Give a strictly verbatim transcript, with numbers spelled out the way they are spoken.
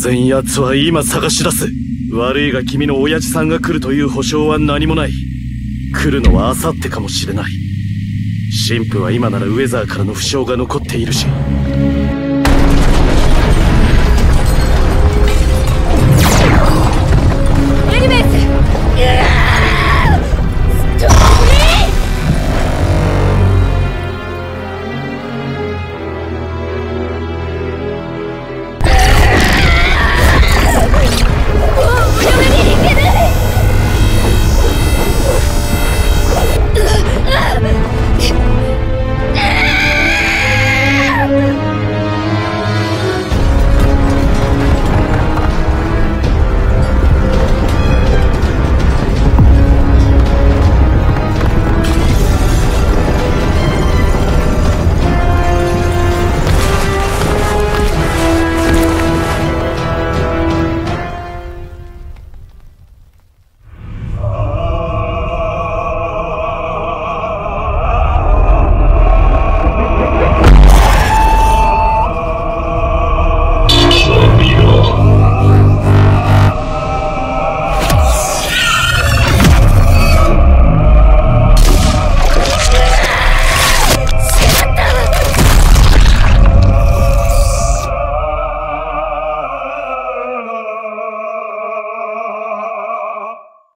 然奴は今探し出す。悪いが君の親父さんが来るという保証は何もない。来るのは明後日かもしれない。神父は今ならウェザーからの負傷が残っているし、